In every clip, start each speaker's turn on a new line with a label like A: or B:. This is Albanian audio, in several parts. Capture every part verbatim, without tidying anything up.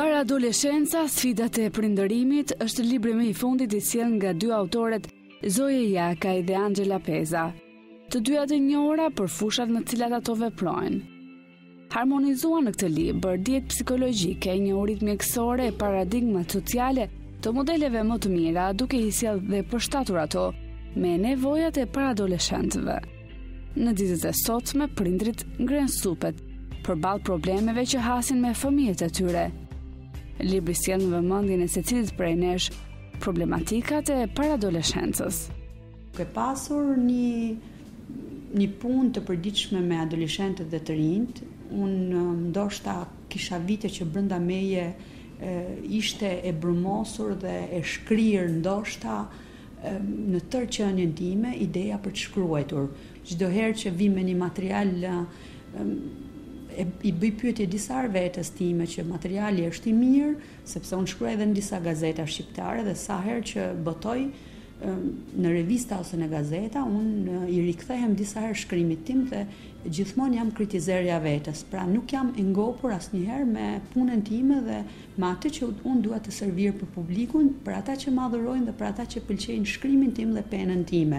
A: Para adoleshenca, sfidat e prindërimit është libri më i fundit i sjellë nga dy autoret Zoe Jakaj dhe Angela Peza, të dyja të njohura për fushat në të cilat ato veprojnë. Harmonizuan në këtë libër dietë psikologjike, njohuritë mjekësore e paradigmat sociale të modeleve më të mira, duke i sjellë dhe përshtatur ato me nevojat e paradoleshentëve. Në ditët e sotme, prindrit ngren supet përballë problemeve që hasin me fëmijët e tyre. Libri sjell në vëmendjen e secilit prej nesh problematikat e paradoleshencës.
B: Ke pasur një një punë të përditshme me adoleshentët dhe të rinjt. Unë ndoshta kisha vite që brenda meje e, ishte e brumosur dhe e shkrir ndoshta e, në tërë qenien time ideja për të shkruar. Çdo herë që vi me një material e, e, i bëj pyetje disa vetes time që materiali është i mirë, sepse unë shkruaj edhe në disa gazeta shqiptare dhe sa herë që botoj në revista ose në gazeta, unë i rikthehem disa herë shkrimit tim dhe gjithmonë jam kritizerja vetes. Pra nuk jam e ngopur asnjëherë me punën time dhe me atë që unë dua të servir për publikun, për ata që më adhurojnë dhe për ata që pëlqejnë shkrimin tim dhe penën time.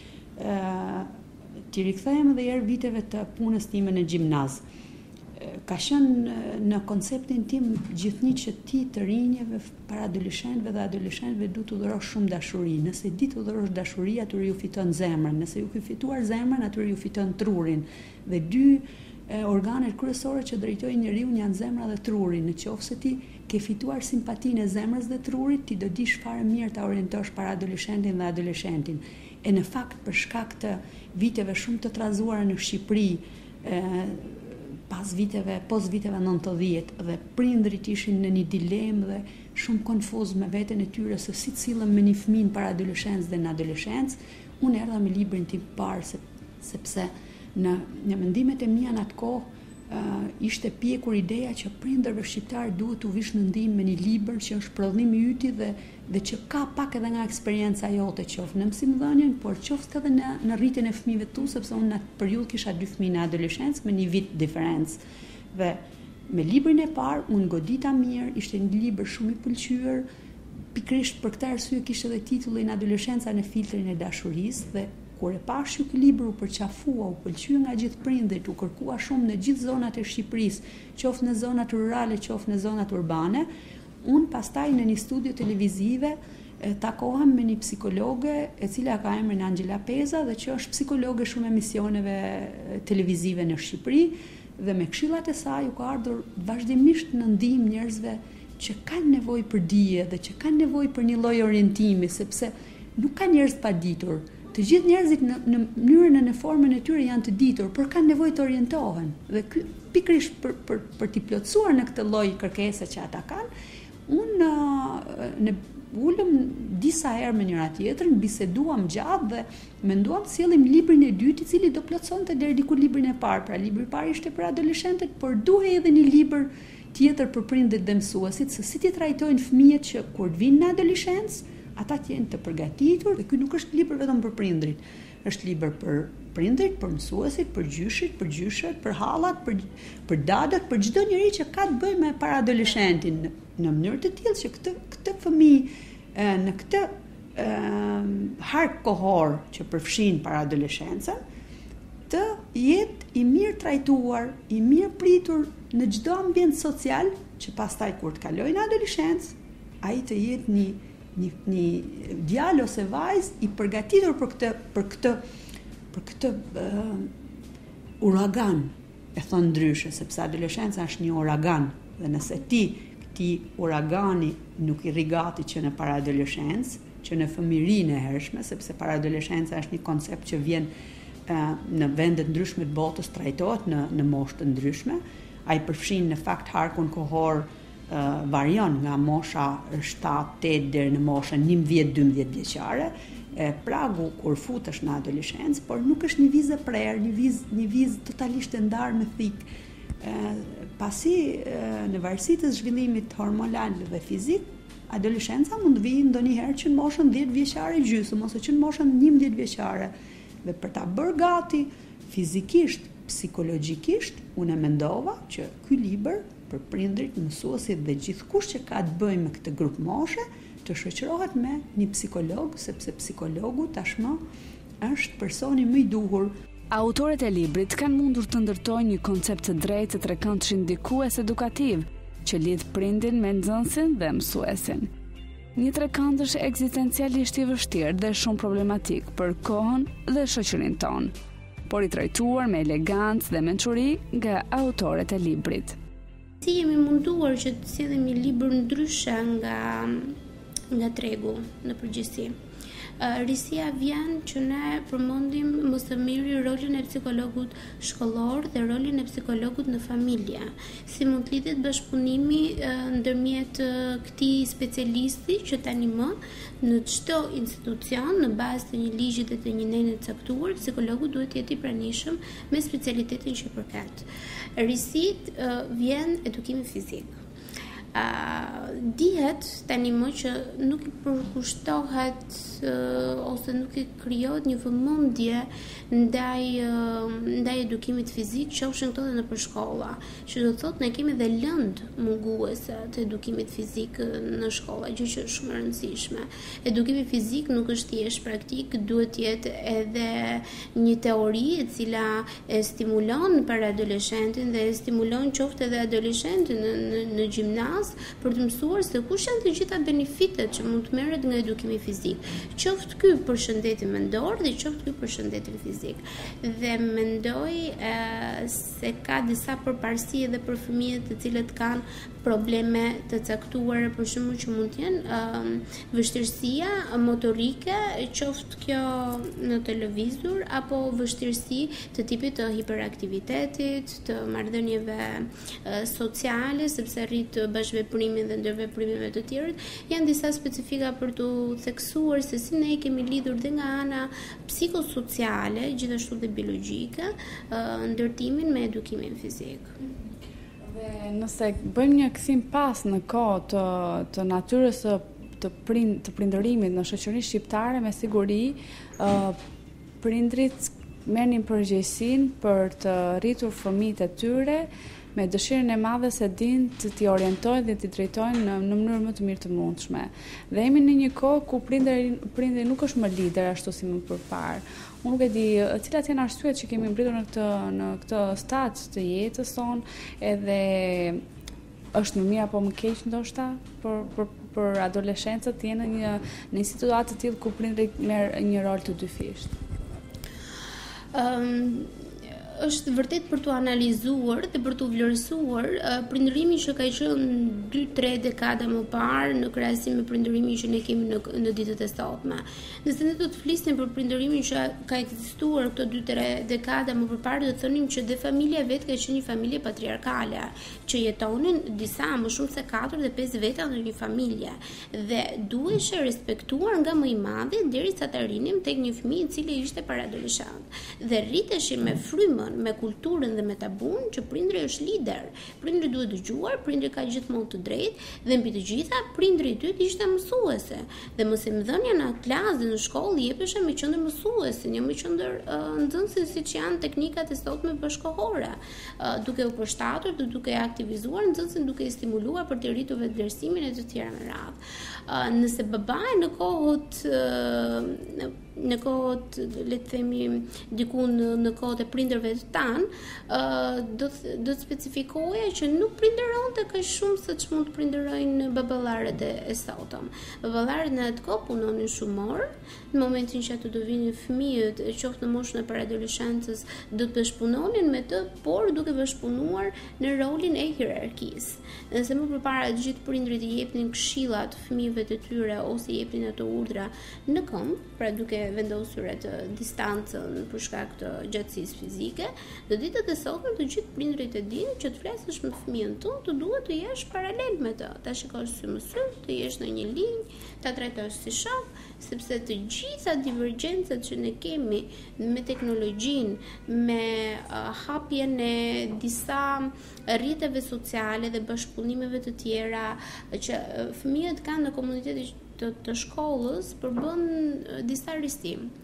B: Ë, ti rikthehem edhe herë viteve të punës time në gjimnaz. Ka qenë në konceptin tim gjithnjë që ti të rinjeve, para adoleshentëve dhe adoleshentëve du të dhurosh shumë dashuri. Nëse di të dhurosh dashuri, atyre ju fiton zemrën. Nëse ju ke fituar zemrën, atyre ju fiton trurin. Dhe dy e, organet kryesore që drejtojnë njeriu janë zemra dhe truri. Në qoftë se ti ke fituar simpatinë e zemrës dhe trurit, ti do dish fare mirë ta orientosh para adoleshentin dhe adoleshentin. E në fakt për shkak të viteve shumë të trazuara në Shqipëri, e, pas viteve, pos viteve nëntëdhjetë dhe prindrit ishin në një dilemë dhe shumë konfuz me veten e tyre se si cilën me një fëmijë para adoleshencë dhe në adoleshencë, unë erdha me librin tim parë se, sepse në, në mendimet e mia në atë kohë uh, ishte pjekur ideja që prindërve shqiptar duhet u vish në ndihmë me një libër që është prodhimi i yti dhe dhe që ka pak edhe nga eksperienca jote, qoftë në mësimdhënien, por qoftë edhe në, në rritjen e fëmijëve tu, sepse unë në atë periudhë kisha dy fëmijë në adoleshencë me një vit diferencë. Dhe me librin e parë unë godita mirë, ishte një libër shumë i pëlqyer, pikërisht për këtë arsye kishte edhe titullin Adoleshenca në filtrin e dashurisë dhe kur e pash ky libër u përqafua, u pëlqyer nga gjithë prindërit, u kërkua shumë në gjithë zonat e Shqipërisë, qoftë në zonat rurale, qoftë në zonat urbane. Unë pastaj në një studio televizive e, takohem me një psikologe e cila ka emrin Angela Peza dhe që është psikologe shumë emisioneve televizive në Shqipëri dhe me këshillat e saj u ka ardhur vazhdimisht në ndihmë njerëzve që kanë nevojë për dije dhe që kanë nevojë për një lloj orientimi, sepse nuk ka njerëz pa ditur. Të gjithë njerëzit në, në mënyrën e në formën e tyre janë të ditur, por kanë nevojë të orientohen. Dhe ky pikërisht për për për t'i plotësuar në këtë lloj kërkese që ata kanë, unë në ulëm disa herë me njëra tjetrën, biseduam gjatë dhe menduam të sjellim librin e dytë i cili do plotësonte deri diku librin e parë. Pra libri i parë ishte për adoleshentët, por duhej edhe një libër tjetër për prindërit dhe mësuesit, se si ti trajtojnë fëmijët që kur vinë në adoleshencë, ata të jenë të përgatitur, dhe ky nuk është libër vetëm për prindrit. Është libër për prindrit, për mësuesit, për gjyshit, për gjyshet, për hallat, për për dadat, për çdo njeri që ka të bëjë me paradoleshentin në, në mënyrë të tillë që këtë këtë fëmijë në këtë e, hark kohor që përfshin paradoleshencën të jetë i mirë trajtuar, i mirë pritur në çdo ambient social që pastaj kur të kalojë në adoleshencë, ai të jetë një një një djalë ose vajzë i përgatitur për këtë për këtë për këtë uh, uragan, e thon ndryshe, sepse adoleshenca është një uragan dhe nëse ti këtij uragani nuk i rrigati që në paradoleshencë, që në fëmijërinë e hershme, sepse paradoleshenca është një koncept që vjen uh, në vende të ndryshme të botës, trajtohet në në moshë të ndryshme, ai përfshin në fakt harkun kohor Uh, varion nga mosha shtatë tetë deri në moshën njëmbëdhjetë dymbëdhjetë vjeçare, e pragu kur futesh në adoleshencë, por nuk është një vizë e prerë, një vizë një vizë totalisht e ndarë me thik. E, pasi e, në varësi të zhvillimit hormonal dhe fizik, adoleshenca mund të vijë ndonjëherë që në moshën dhjetë vjeçare gjysmë ose që në moshën njëmbëdhjetë vjeçare. Dhe për ta bërë gati fizikisht psikologjikisht, unë e mendova që ky libër për prindrit, mësuesit dhe gjithkush që ka të bëjë me këtë grup moshe, të shoqërohet me një psikolog, sepse psikologu tashmë është personi më i duhur.
A: Autorët e librit kanë mundur të ndërtojnë një koncept të drejtë të trekëndshëm ndikues edukativ, që lidh prindin me nxënësin dhe mësuesin. Një trekëndësh ekzistencialisht i vështirë dhe shumë problematik për kohën dhe shoqërinë tonë, por i trajtuar me elegancë dhe mençuri nga autorët e librit.
C: Si jemi munduar që të sillim një libër ndryshe nga nga tregu në përgjithësi. Uh, risia vjen që ne përmendim më së miri rolin e psikologut shkollor dhe rolin e psikologut në familje. Si mund të lidhet bashkëpunimi uh, ndërmjet uh, këtij specialisti që tani më në çdo institucion në bazë të një ligji dhe të një neni të caktuar, psikologu duhet të jetë i pranishëm me specialitetin që i përket. Risit uh, vjen edukimi fizik. Uh, dihet tani më që nuk i përkushtohet uh, ose nuk i krijohet një vëmendje ndaj uh, ndaj edukimit fizik, qofshin këto dhe në përshkolla. Që do të thotë ne kemi dhe lënd munguese të edukimit fizik në shkolla, gjë që është shumë e rëndësishme. Edukimi fizik nuk është thjesht praktik, duhet të jetë edhe një teori e cila e stimulon për adoleshentin dhe e stimulon qoftë edhe adoleshentin në, në, në gjimnaz për të mësuar se kush janë të gjitha benefitet që mund të merret nga edukimi fizik. Qoftë ky për shëndetin mendor dhe qoftë ky për shëndetin fizik. Dhe mendoj e, se ka disa përparësi edhe për fëmijët të cilët kanë probleme të caktuara, për shembull që mund të jenë um, vështirësia motorike, qoftë kjo në televizor apo vështirësi të tipit të hiperaktivitetit, të marrëdhënieve uh, sociale, sepse rrit bashkëveprimin dhe ndërveprimive të tjerët, janë disa specifika për të theksuar se si ne kemi lidhur dhe nga ana psikosociale, gjithashtu dhe biologjike, uh, ndërtimin me edukimin fizik.
A: Dhe nëse bëjmë një kthim pas në kohë të, të natyrës së të, prind, të prindërimit në shoqërinë shqiptare, me siguri uh, prindrit merrnin përgjegjësinë për të rritur fëmijët e tyre me dëshirën e madhe se din të t'i orientojnë dhe t'i drejtojnë në, në mënyrë më të mirë të mundshme. Dhe jemi në një kohë ku prindri, prindri nuk është më lider ashtu si më përpara. Unë nuk e di cilat janë arsyet që kemi mbritur në këtë në këtë stad të jetës tonë, edhe është më mirë apo më keq ndoshta për për për adoleshencët të jenë në një në një situatë të tillë ku prindri merr një rol të dyfisht.
C: Um, është vërtet për të analizuar dhe për të vlerësuar uh, prindërimi që ka qenë dy tre dekada më parë në krahasim me prindërimin që ne kemi në, në ditët e sotme. Nëse ne do të flisnim për prindërimin që ka ekzistuar këto dy tre dekada më përpara, do të thonim që dhe familja vet ka qenë një familje patriarkale, që jetonin disa më shumë se katër dhe pesë veta në një familje dhe duhej respektuar nga më i madhi derisa të arrinim tek një fëmijë i cili ishte paraadoleshent. Dhe rriteshin me frymën, me kulturën dhe me tabun që prindri është lider. Prindri duhet dëgjuar, prindri ka gjithmonë të drejtë dhe mbi të gjitha prindri i dytë ishte mësuese. Dhe mësimdhënia në klasë dhe në shkollë jepesha me qendër mësuesin, jo me qendër uh, nxënësin siç janë teknikat e sotme bashkëkohore, uh, duke u përshtatur dhe duke aktivizuar nxënësin, duke i stimuluar për të rritur vetëvlerësimin e të tjera me radhë. Uh, nëse babai në kohët uh, në kohët, le të themi, diku në, në kohët e prindërve të tanë, uh, do do të specifikoja që nuk prinderonte kaq shumë sa që mund të prinderojnë baballarët e, e sotëm. Baballarët në atë kohë punonin shumë orë, në momentin që ato do vinin fëmijët, qoftë në moshën e paradoleshencës, do të bashkëpunonin me të, por duke bashkëpunuar në rolin e hierarkisë. Nëse më përpara të gjithë prindrit i jepnin këshilla të fëmijëve të tyre ose i jepnin ato urdhra në këmbë, pra duke vendosur atë distancën për shkak të gjatësisë fizike, në ditët e sotme të gjithë prindrit e dinë që të flasësh me fëmijën tënd, të duhet të jesh paralel me të, ta shikosh sy me sy, të jesh në një linjë, ta trajtosh si shok, sepse të gjitha divergjencat që ne kemi me teknologjinë, me uh, hapjen e disa rrjeteve sociale dhe bashkëpunimeve të tjera që uh, fëmijët kanë në komunitetin të, të shkollës përbën uh, disa ristim.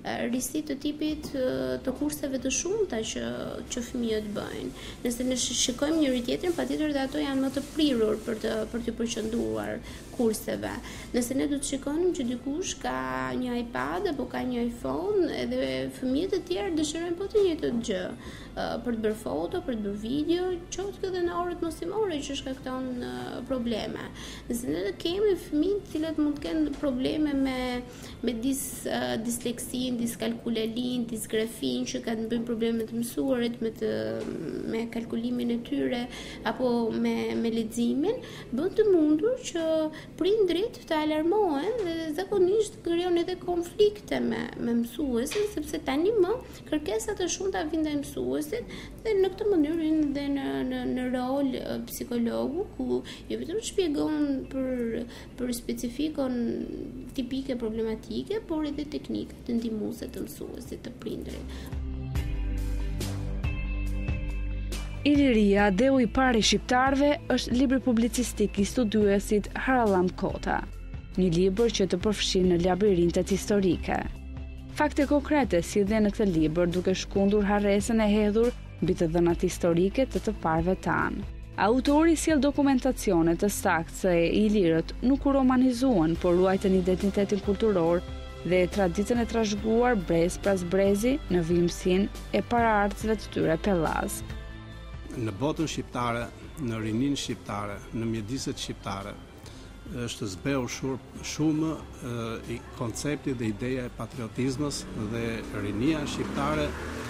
C: risi të tipit të kurseve të shumta që që fëmijët bëjnë. Nëse ne shikojmë njëri tjetrin, patjetër dhe ato janë më të prirur për të për të përqendruar kurseve. Nëse ne do të shikojmë që dikush ka një iPad apo ka një iPhone, edhe fëmijët e tjerë dëshirojnë po të njëjtën gjë, për të bërë foto, për të bërë video, qoftë edhe në orët mosimore që shkakton probleme. Nëse ne kemi fëmijë të cilët mund të kenë probleme me me dis disleksin, diskalkulelin, disgrafin, që kanë bëjnë probleme të mësuarit me të me kalkulimin e tyre apo me me leximin, bën të mundur që prindrit të alarmohen dhe zakonisht krijon edhe konflikte me me mësuesin, sepse tani më kërkesat e shumta vijnë ndaj mësuesit dhe në këtë mënyrë vijnë dhe në në në rol psikologu, ku jo vetëm shpjegon për për specifikon tipike problematike, por edhe teknika të ndihmuese të mësuesit të prindrit.
A: Iliria, deu i parë i shqiptarëve, është libri publicistik i studiuesit Harald Kota, një libër që të përfshin në labirintet historike. Fakte konkrete si dhe në këtë libër duke shkundur harresën e hedhur mbi të dhënat historike të të parëve tanë. Autori sjell dokumentacione të saktë se ilirët nuk u romanizuan, por ruajtën identitetin kulturor dhe traditën e trashëguar brez pras brezi në vimësinë e paraardhësve të tyre pellaz.
D: Në botën shqiptare, në rinin shqiptare, në mjediset shqiptare, është zbeu shumë i koncepti dhe ideja e patriotizmës, dhe rinia shqiptare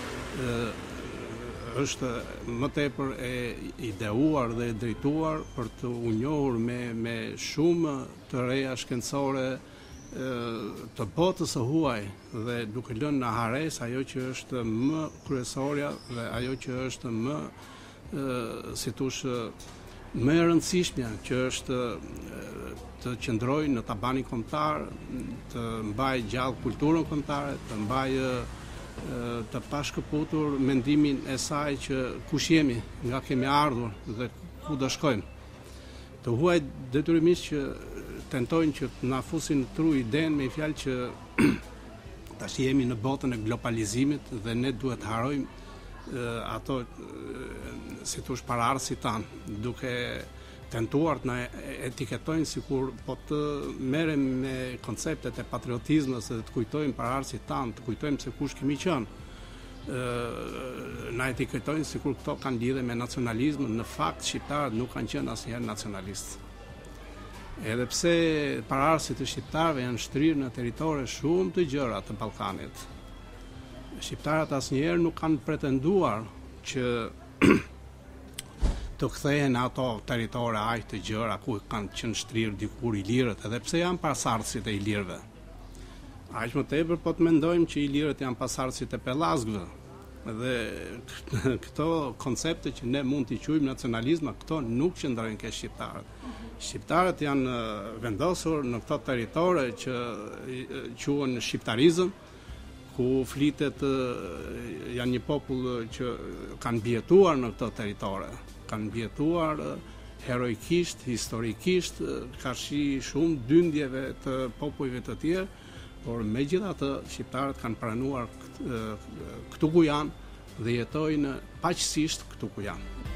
D: është më tepër e ideuar dhe e drejtuar për të u njohur me, me shumë të reja shkencore të botës së huaj, dhe duke lënë në hares ajo që është më kryesorja dhe ajo që është më si tush më e rëndësishmja, që është të qëndroj në tabanin kombëtar, të mbaj gjallë kulturën kombëtare, të mbaj të pashkëputur mendimin e saj që kush jemi, nga kemi ardhur dhe ku do shkojmë. Të huaj detyrimisht që tentojnë që të na fusin në tru idenë me fjalë që tash jemi në botën e globalizimit dhe ne duhet të harojmë ato si tush paraardhësit tanë, duke tentuar të na etiketojnë sikur po të merrem me konceptet e patriotizmës dhe të kujtojmë paraardhësit tanë, të kujtojmë se kush kemi qenë. Na etiketojnë sikur këto kanë lidhje me nacionalizmin. Në fakt shqiptarët nuk kanë qenë asnjëherë nacionalistë. Edhe pse paraardhësit e shqiptarëve janë shtrirë në territore shumë të gjëra të Ballkanit, shqiptarët asnjëherë nuk kanë pretenduar që të kthehen ato territore aq të gjëra ku kanë qenë shtrirë dikur ilirët, edhe pse janë pasardhësit e ilirëve. Aq më tepër po të mendojmë që ilirët janë pasardhësit e pellazgëve. Dhe këto koncepte që ne mund t'i quajmë nacionalizma, këto nuk qëndrojnë ke shqiptarët. Shqiptarët janë vendosur në këto territore që quhen shqiptarizëm, ku flitet, janë një popull që kanë bjetuar në këto territore, kanë bjetuar heroikisht, historikisht, ka shi shumë dyndjeve të popujve të tjerë, por megjithatë shqiptarët kanë pranuar këtu ku janë dhe jetojnë paqësisht këtu ku janë.